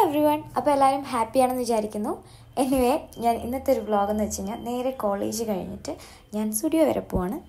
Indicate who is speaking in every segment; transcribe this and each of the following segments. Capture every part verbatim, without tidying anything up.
Speaker 1: Everyone, അപ്പോൾ എല്ലാവരും ഹാപ്പിയാണെന്ന് വിചാരിക്കുന്നു. എനിവേ, ഞാൻ ഇന്നത്തെ ഒരു വ്ളോഗെന്ന് വെച്ച് കഴിഞ്ഞാൽ നേരെ കോളേജ് കഴിഞ്ഞിട്ട് ഞാൻ സ്റ്റുഡിയോ വരെ പോവാണ്.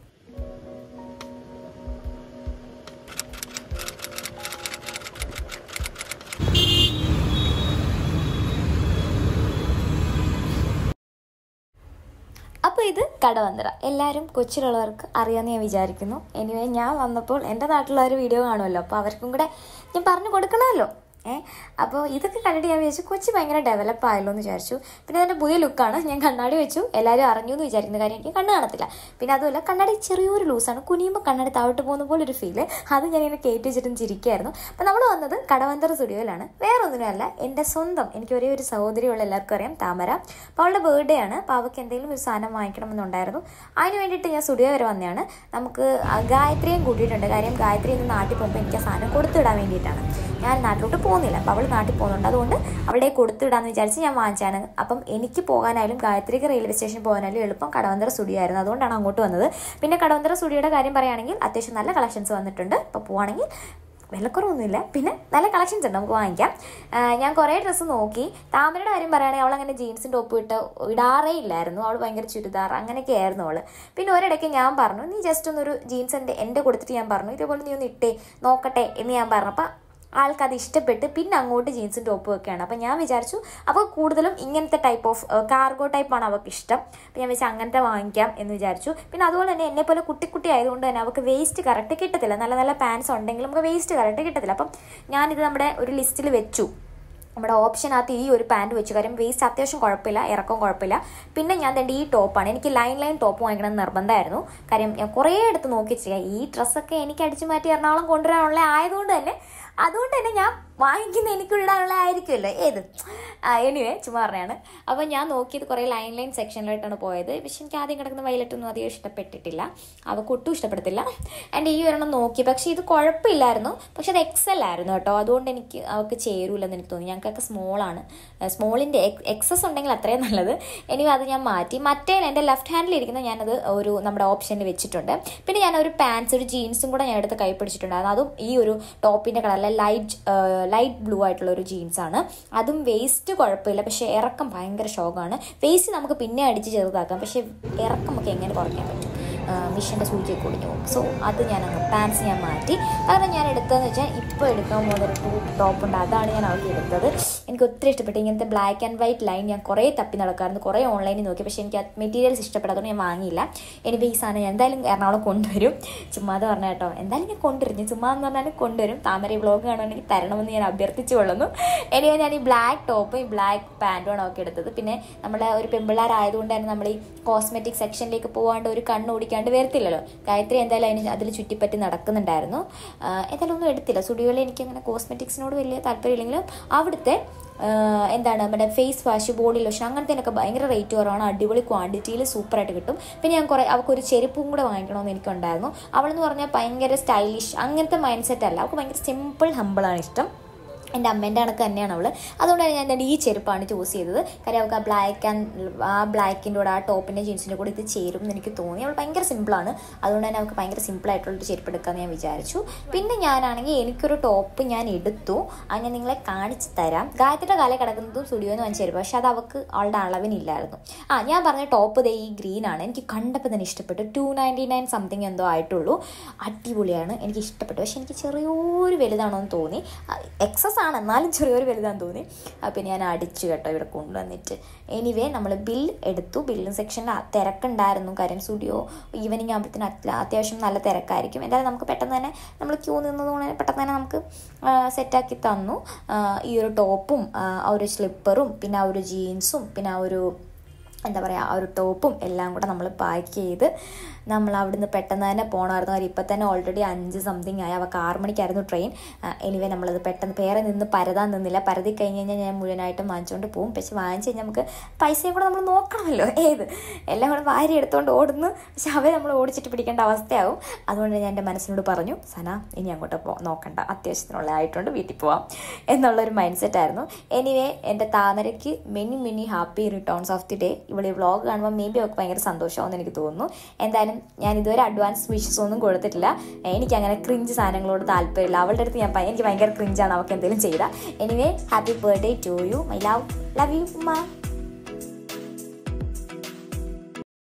Speaker 1: അപ്പോൾ ഇത് കടവന്തറ, എല്ലാവരും കൊച്ചിയിലുള്ളവർക്ക് അറിയാമെന്ന് ഞാൻ വിചാരിക്കുന്നു. എനിവേ, ഞാൻ വന്നപ്പോൾ എൻ്റെ നാട്ടിലുള്ളവർ വീഡിയോ കാണുമല്ലോ, അപ്പോൾ അവർക്കും കൂടെ ഞാൻ പറഞ്ഞു കൊടുക്കണമല്ലോ. ഏഹ് അപ്പോൾ ഇതൊക്കെ കണ്ടിട്ട് ഞാൻ വിചാരിച്ചു കൊച്ചി ഭയങ്കര ഡെവലപ്പ് ആയല്ലോ എന്ന് വിചാരിച്ചു. പിന്നെ അതിൻ്റെ പുതിയ ലുക്കാണ്. ഞാൻ കണ്ണാടി വെച്ചു, എല്ലാവരും അറിഞ്ഞു എന്ന് വിചാരിക്കുന്ന കാര്യം എനിക്ക് കണ്ണ് കാണത്തില്ല. പിന്നെ അതുമല്ല, കണ്ണാടി ചെറിയൊരു ലൂസാണ്, കുനിയുമ്പോൾ കണ്ണാടി താഴോട്ട് പോകുന്ന പോലെ ഒരു ഫീല്. അത് ഞാനിങ്ങനെ കയറ്റി വെച്ചിട്ടും ചിരിക്കുകയായിരുന്നു. അപ്പോൾ നമ്മൾ വന്നത് കടവന്തറ സ്റ്റുഡിയോയിലാണ്. വേറെ ഒന്നിനുമല്ല, എൻ്റെ സ്വന്തം, എനിക്ക് ഒരേ ഒരു സഹോദരിയുള്ള എല്ലാവർക്കും അറിയാം, താമര. അപ്പോൾ അവളുടെ ബർത്ത്ഡേ ആണ്. അപ്പോൾ അവൾക്ക് എന്തെങ്കിലും ഒരു സാധനം വാങ്ങിക്കണമെന്നുണ്ടായിരുന്നു. അതിന് വേണ്ടിയിട്ട് ഞാൻ സ്റ്റുഡിയോ വരെ വന്നതാണ്. നമുക്ക് ഗായത്രിയും കൂട്ടിയിട്ടുണ്ട്. കാര്യം ഗായത്രി ഇന്ന് നാട്ടിൽ പോകുമ്പോൾ എനിക്ക് ആ സാധനം കൊടുത്തിടാൻ വേണ്ടിയിട്ടാണ്. ഞാൻ നാട്ടിലോട്ട് പോകുന്നില്ല, അപ്പോൾ അവൾ നാട്ടിൽ പോകുന്നുണ്ട്. അതുകൊണ്ട് അവളുടെ കൊടുത്തിടാന്ന് വിചാരിച്ച് ഞാൻ വാങ്ങിച്ചാണ്. അപ്പം എനിക്ക് പോകാനായാലും ഗായത്രിക്ക് റെയിൽവേ സ്റ്റേഷൻ പോകാനായാലും എളുപ്പം കടവന്തറ സ്റ്റുഡിയോ ആയിരുന്നു. അതുകൊണ്ടാണ് അങ്ങോട്ട് വന്നത്. പിന്നെ കടവന്തറ സ്റ്റുഡിയോയുടെ കാര്യം പറയുകയാണെങ്കിൽ അത്യാവശ്യം നല്ല കളക്ഷൻസ് വന്നിട്ടുണ്ട്. അപ്പോൾ പോവുകയാണെങ്കിൽ വിലക്കുറവൊന്നുമില്ല, പിന്നെ നല്ല കളക്ഷൻസ് ഉണ്ട്, നമുക്ക് വാങ്ങിക്കാം. ഞാൻ കുറേ ഡ്രസ്സ് നോക്കി. താമരയുടെ കാര്യം പറയുകയാണെങ്കിൽ അവൾ അങ്ങനെ ജീൻസും ടോപ്പും ഇട്ട് ഇടാറേ ഇല്ലായിരുന്നു. അവൾ ഭയങ്കര ചുരിദാർ അങ്ങനെയൊക്കെ ആയിരുന്നു അവൾ. പിന്നെ ഒരിടയ്ക്ക് ഞാൻ പറഞ്ഞു, നീ ജസ്റ്റ് ഒന്നൊരു ജീൻസ് എൻ്റെ എൻ്റെ കൊടുത്തിട്ട് ഞാൻ പറഞ്ഞു, ഇതേപോലെ നീ ഒന്ന് ഇട്ടേ നോക്കട്ടെ എന്ന് ഞാൻ പറഞ്ഞു. അപ്പം ആൾക്കത് ഇഷ്ടപ്പെട്ട് പിന്നെ അങ്ങോട്ട് ജീൻസും ടോപ്പും ഒക്കെയാണ്. അപ്പം ഞാൻ വിചാരിച്ചു അപ്പോൾ കൂടുതലും ഇങ്ങനത്തെ ടൈപ്പ് ഓഫ് കാർഗോ ടൈപ്പാണ് അവൾക്ക് ഇഷ്ടം. അപ്പം ഞാൻ വെച്ചാൽ അങ്ങനത്തെ വാങ്ങിക്കാം എന്ന് വിചാരിച്ചു. പിന്നെ അതുപോലെ തന്നെ എന്നെപ്പോലെ കുട്ടി കുട്ടി ആയതുകൊണ്ട് തന്നെ അവൾക്ക് വേസ്റ്റ് കറക്റ്റ് കിട്ടത്തില്ല. നല്ല നല്ല പാൻസ് ഉണ്ടെങ്കിലും നമുക്ക് വേസ്റ്റ് കറക്റ്റ് കിട്ടത്തില്ല. അപ്പം ഞാനിത് നമ്മുടെ ഒരു ലിസ്റ്റിൽ വെച്ചു. നമ്മുടെ ഓപ്ഷനകത്ത് ഈ ഒരു പാൻറ്റ് വെച്ചു. കാര്യം വേസ്റ്റ് അത്യാവശ്യം കുഴപ്പമില്ല, ഇറക്കം കുഴപ്പമില്ല. പിന്നെ ഞാൻ തന്നെ ഈ ടോപ്പാണ്, എനിക്ക് ലൈൻ ലൈൻ ടോപ്പ് വാങ്ങിക്കണം എന്ന് നിർബന്ധമായിരുന്നു. കാര്യം ഞാൻ കുറേ എടുത്ത് നോക്കി ചെയ്യാം. ഈ ഡ്രസ്സൊക്കെ എനിക്ക് അടിച്ചു മാറ്റി എറണാകുളം കൊണ്ടുവരാനുള്ള ആയതുകൊണ്ട് തന്നെ അതുകൊണ്ട് തന്നെ ഞാൻ വാങ്ങിക്കുന്ന എനിക്കുള്ള ആയിരിക്കുമല്ലോ ഏത്. എനിവേ, ചുമ്മാ പറഞ്ഞാണ്. അപ്പോൾ ഞാൻ നോക്കിയത് കുറേ ലൈൻ ലൈൻ സെക്ഷനിലായിട്ടാണ് പോയത്. പക്ഷെ എനിക്ക് ആദ്യം കിടക്കുന്ന വയലറ്റൊന്നും അധികം ഇഷ്ടപ്പെട്ടിട്ടില്ല, അവൾക്ക് ഒട്ടും ഇഷ്ടപ്പെടത്തില്ല. എൻ്റെ ഈ ഒരെണ്ണം നോക്കി, പക്ഷേ ഇത് കുഴപ്പമില്ലായിരുന്നു. പക്ഷെ അത് എക്സൽ ആയിരുന്നു കേട്ടോ. അതുകൊണ്ട് എനിക്ക് അവൾക്ക് ചേരൂലെന്ന് എനിക്ക് തോന്നി. ഞങ്ങൾക്കൊക്കെ സ്മോളാണ്. സ്മോളിൻ്റെ എക്സസ് ഉണ്ടെങ്കിൽ അത്രയും നല്ലത്. എനിവേ, അത് ഞാൻ മാറ്റി. മറ്റേ എൻ്റെ ലെഫ്റ്റ് ഹാൻഡിലിരിക്കുന്ന ഞാനത് ഒരു നമ്മുടെ ഓപ്ഷനിൽ വെച്ചിട്ടുണ്ട്. പിന്നെ ഞാൻ ഒരു പാൻസ് ഒരു ജീൻസും കൂടെ ഞാൻ എടുത്ത് കൈ പിടിച്ചിട്ടുണ്ടായിരുന്നു. അതും ഈ ഒരു ടോപ്പിൻ്റെ കളറിൽ ലൈറ്റ് ലൈറ്റ് ബ്ലൂ ആയിട്ടുള്ള ഒരു ജീൻസാണ്. അതും വേസ്റ്റ് കുഴപ്പമില്ല, പക്ഷേ ഇറക്കം ഭയങ്കര ഷോക്കാണ്. വേസ്റ്റ് നമുക്ക് പിന്നെ അടിച്ച് ചെറുതാക്കാം, പക്ഷേ ഇറക്കം നമുക്ക് എങ്ങനെ കുറയ്ക്കാൻ പറ്റും? മിഷൻ്റെ സൂചിയൊക്കെ കുടിഞ്ഞു പോകും. സോ അത് ഞാൻ അങ്ങ് പാൻസ് ഞാൻ മാറ്റി. കാരണം ഞാൻ എടുത്തതെന്ന് വെച്ചാൽ ഇപ്പോൾ എടുക്കാൻ പോകുന്നൊരു ടൂ ടോപ്പ് ഉണ്ട്, അതാണ് ഞാൻ അവർക്ക് എടുത്തത്. എനിക്ക് ഒത്തിരി ഇഷ്ടപ്പെട്ടു. ഇങ്ങനത്തെ ബ്ലാക്ക് ആൻഡ് വൈറ്റ് ലൈൻ ഞാൻ കുറേ തപ്പി നടക്കാറുണ്ട്, കുറേ ഓൺലൈനിൽ നോക്കി. പക്ഷേ എനിക്ക് ആ മെറ്റീരിയൽസ് ഇഷ്ടപ്പെടാത്തതുകൊണ്ട് ഞാൻ വാങ്ങിയില്ല. എനിക്ക് ഈ സാധനം ഞാൻ എന്തായാലും എറണാകുളം കൊണ്ടുവരും. ചുമ്മാതെ പറഞ്ഞ കേട്ടോ, എന്തായാലും ഞാൻ കൊണ്ടുവരും. ഞാൻ ചുമ്മാ എന്ന് പറഞ്ഞാൽ കൊണ്ടുവരും. താമര ഈ വ്ളോഗ് കാണുവാണെങ്കിൽ തരണമെന്ന് ഞാൻ അഭ്യർത്ഥിച്ചു കൊള്ളുന്നു. എനിവേ, ഞാൻ ഈ ബ്ലാക്ക് ടോപ്പും ഈ ബ്ലാക്ക് പാൻറ്റുമാണ് അവർക്ക് എടുത്തത്. പിന്നെ നമ്മളെ ഒരു പെമ്പിള്ളാരായതുകൊണ്ട് തന്നെ നമ്മൾ ഈ കോസ്മെറ്റിക് സെക്ഷനിലേക്ക് പോകാണ്ട് ഒരു കണ്ണ് ഓടിക്കാണ്ട് വരത്തില്ലല്ലോ. ഗായത്രി എന്തായാലും അതിന് അതിൽ ചുറ്റിപ്പറ്റി നടക്കുന്നുണ്ടായിരുന്നു. എന്തായാലും ഒന്നും എടുത്തില്ല. സ്റ്റുഡിയോയിൽ എനിക്കങ്ങനെ കോസ്മെറ്റിക്സിനോട് വലിയ താല്പര്യമില്ലെങ്കിലും അവിടുത്തെ എന്താണ് നമ്മുടെ ഫേസ് വാഷ്, ബോഡി ലോഷൻ അങ്ങനത്തേനൊക്കെ ഭയങ്കര റേറ്റ് കുറവാണ്. അടിപൊളി ക്വാണ്ടിറ്റിയിൽ സൂപ്പറായിട്ട് കിട്ടും. പിന്നെ ഞാൻ കുറേ അവൾക്കൊരു ചെരുപ്പും കൂടെ വാങ്ങിക്കണമെന്ന് എനിക്കുണ്ടായിരുന്നു. അവളെന്ന് പറഞ്ഞാൽ ഭയങ്കര സ്റ്റൈലിഷ് അങ്ങനത്തെ മൈൻഡ് സെറ്റ് അല്ല. അവൾക്ക് ഭയങ്കര സിമ്പിൾ ഹമ്പിളാണ് ഇഷ്ടം. എൻ്റെ അമ്മേൻ്റെ കണക്ക് തന്നെയാണ് അവൾ. അതുകൊണ്ടാണ് ഞാൻ എൻ്റെ ഈ ചെരുപ്പാണ് ചൂസ് ചെയ്തത്. കാര്യം അവൾക്ക് ആ ബ്ലാക്ക് ആൻഡ് ആ ബ്ലാക്കിൻ്റെ കൂടെ ആ ടോപ്പിൻ്റെ ജീൻസിൻ്റെ കൂടെ ഇത് ചേരും എന്ന് എനിക്ക് തോന്നി. അവൾ ഭയങ്കര സിമ്പിളാണ്. അതുകൊണ്ട് തന്നെ അവൾക്ക് ഭയങ്കര സിമ്പിളായിട്ടുള്ളൊരു ചെരുപ്പ് എടുക്കാമെന്ന് ഞാൻ വിചാരിച്ചു. പിന്നെ ഞാനാണെങ്കിൽ എനിക്കൊരു ടോപ്പ് ഞാൻ എടുത്തു. അത് ഞാൻ നിങ്ങളെ കാണിച്ച് തരാം. ഗായത്രിയുടെ കാലം കിടക്കുന്നതും സ്റ്റുഡിയോന്ന് വാങ്ങിച്ച ചെരുപ്പ്, പക്ഷെ അത് അവൾക്ക് അവളുടെ അളവിനില്ലായിരുന്നു. ആ ഞാൻ പറഞ്ഞ ടോപ്പ് ദേ ഈ ഗ്രീനാണ്. എനിക്ക് കണ്ടപ്പോൾ തന്നെ ഇഷ്ടപ്പെട്ടു. ടു നയൻറ്റി നയൻ സംതിങ് എന്തോ ആയിട്ടുള്ളൂ. അടിപൊളിയാണ്, എനിക്ക് ഇഷ്ടപ്പെട്ടു. പക്ഷെ എനിക്ക് ചെറിയൊരു വലുതാണോ എന്ന് തോന്നി. എക്സസ് ആണ്, എന്നാലും ചെറിയൊരു വലുതാന്ന് തോന്നി. അപ്പം ഞാൻ അടിച്ചു കേട്ടോ ഇവിടെ കൊണ്ടുവന്നിട്ട്. എനിവേ, നമ്മൾ ബിൽ എടുത്തു. ബില്ലും സെക്ഷനിൽ തിരക്കുണ്ടായിരുന്നു. കാര്യം സ്റ്റുഡിയോ ഈവനിങ് ആകുമ്പോഴത്തേന് അത്യാവശ്യം നല്ല തിരക്കായിരിക്കും. എന്തായാലും നമുക്ക് പെട്ടെന്ന് തന്നെ നമ്മൾ ക്യൂ നിന്നതുകൊണ്ട് പെട്ടെന്ന് തന്നെ നമുക്ക് സെറ്റാക്കി തന്നു. ഈ ഒരു ടോപ്പും ആ ഒരു സ്ലിപ്പറും പിന്നെ ആ ഒരു ജീൻസും പിന്നെ ആ ഒരു എന്താ പറയുക ആ ഒരു ടോപ്പും എല്ലാം കൂടെ നമ്മൾ പാക്ക് ചെയ്ത് നമ്മൾ അവിടുന്ന് പെട്ടെന്ന് തന്നെ പോകണമായിരുന്നു. കാര്യം ഇപ്പം തന്നെ ഓൾറെഡി അഞ്ച് സംതിങ് ആയി. അവൾക്ക് ആറ് മണിക്കായിരുന്നു ട്രെയിൻ. എനിവേ, നമ്മളത് പെട്ടെന്ന് വേറെ നിന്ന് പരതാൻ നിന്നില്ല. പരതി കഴിഞ്ഞ് കഴിഞ്ഞാൽ ഞാൻ മുഴുവനായിട്ടും വാങ്ങിച്ചുകൊണ്ട് പോകും. പക്ഷെ വാങ്ങിച്ച് കഴിഞ്ഞാൽ നമുക്ക് പൈസയും കൂടെ നമ്മൾ നോക്കണമല്ലോ. ഏത് എല്ലാം കൂടെ വാരി എടുത്തുകൊണ്ട് ഓടുന്നു, പക്ഷെ അവർ നമ്മൾ ഓടിച്ചിട്ട് പിടിക്കേണ്ട അവസ്ഥയാവും. അതുകൊണ്ട് ഞാൻ എൻ്റെ മനസ്സിനോട് പറഞ്ഞു, സന ഇനി അങ്ങോട്ട് പോ നോക്കണ്ട, അത്യാവശ്യത്തിനുള്ള ആയിട്ടുണ്ട്, വീട്ടിൽ പോവാം എന്നുള്ളൊരു മൈൻഡ് സെറ്റായിരുന്നു. എനിവേ, എൻ്റെ താമരയ്ക്ക് many many happy returns of the day. ഇവിടെ വ്ളോഗ് കാണുമ്പോൾ മേ ബി അവൾക്ക് ഭയങ്കര സന്തോഷമാവുമെന്ന് എനിക്ക് തോന്നുന്നു. എന്തായാലും ഞാൻ ഇതുവരെ അഡ്വാൻസ് വിഷസ് ഒന്നും കൊടുത്തിട്ടില്ല. എനിക്ക് അങ്ങനെ ക്രിഞ്ച് സാധനങ്ങളോട് താല്പര്യമില്ല. അവളുടെ അടുത്ത് ഞാൻ എനിക്ക് ഭയങ്കര ക്രിഞ്ചാണ് അവൾക്ക് എന്തെങ്കിലും ചെയ്താൽ. Anyway happy birthday to you my love love you ഉമ്മ.